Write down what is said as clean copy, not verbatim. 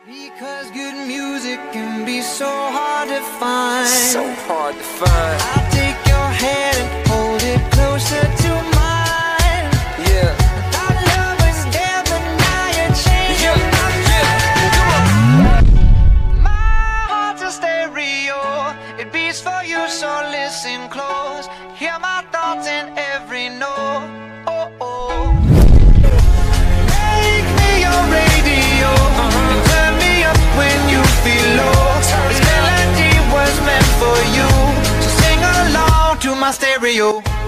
Because good music can be so hard to find. So hard to find. I'll take your hand and hold it closer to mine. Yeah. Our love was there, but now you're changing my mind. Come on. My heart's a stereo. It beats for you, so listen close. Hear my thoughts in every note. Oh, oh. Make me your radio. Turn me up when you feel low. This melody was meant for you, so sing along to my stereo.